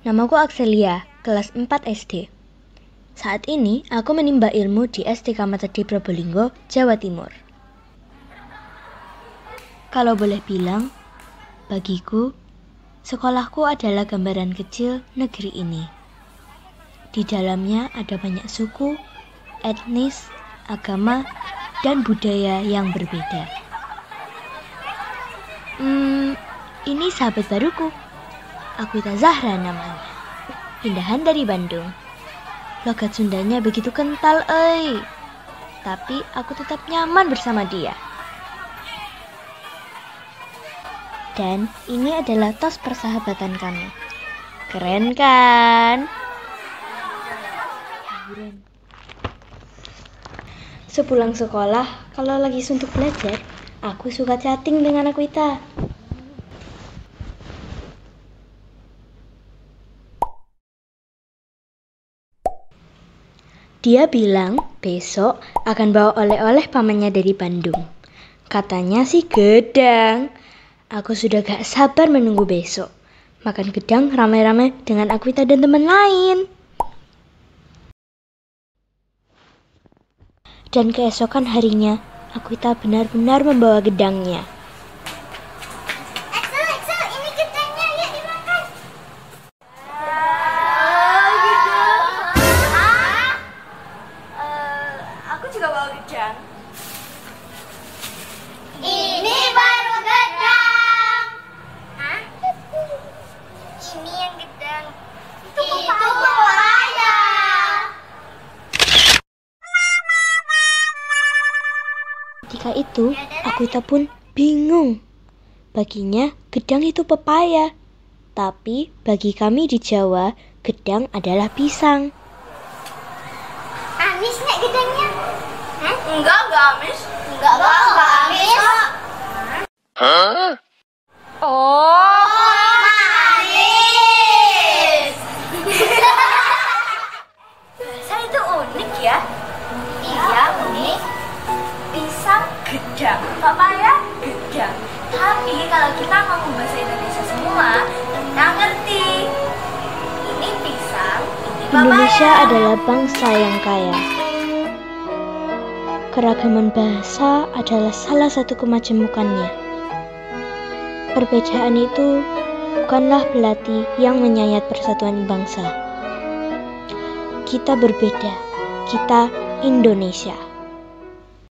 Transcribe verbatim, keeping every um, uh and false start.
Namaku Akselia, kelas empat S D. Saat ini aku menimba ilmu di S D K Materdi Probolinggo, Jawa Timur. Kalau boleh bilang, bagiku, sekolahku adalah gambaran kecil negeri ini. Di dalamnya ada banyak suku, etnis, agama, dan budaya yang berbeda. Hmm, ini sahabat baruku. Akwita Zahra namanya. Pindahan dari Bandung. Logat Sundanya begitu kental, ey. Tapi aku tetap nyaman bersama dia. Dan ini adalah tos persahabatan kami. Keren kan? Sepulang sekolah, kalau lagi suntuk belajar, aku suka chatting dengan Akwita. Dia bilang besok akan bawa oleh-oleh pamannya dari Bandung. Katanya sih gedang. Aku sudah gak sabar menunggu besok. Makan gedang ramai-ramai dengan Akwita dan teman lain. Dan keesokan harinya, Akwita benar-benar membawa gedangnya. Excel, Excel, ini gedangnya, yuk dimakan. Aku juga bawa gedang. Ini baru gedang. Hah? Ini yang gedang. Itu pepaya. Ketika itu, Akwita pun bingung. Baginya, gedang itu pepaya. Tapi, bagi kami di Jawa, gedang adalah pisang. Amis nek gedangnya? Hah? Enggak, enggak amis. Enggak, enggak, enggak amis. Hah? Oh, manis. Bahasa itu unik ya. Iya, unik. Pisang gedang, papaya gedang. Tapi kalau kita ngomong bahasa Indonesia semua, kita ngerti. Ini pisang, ini papaya. Indonesia adalah bangsa yang kaya. Keragaman bahasa adalah salah satu kemajemukannya. Perbedaan itu bukanlah belati yang menyayat persatuan bangsa. Kita berbeda, kita Indonesia.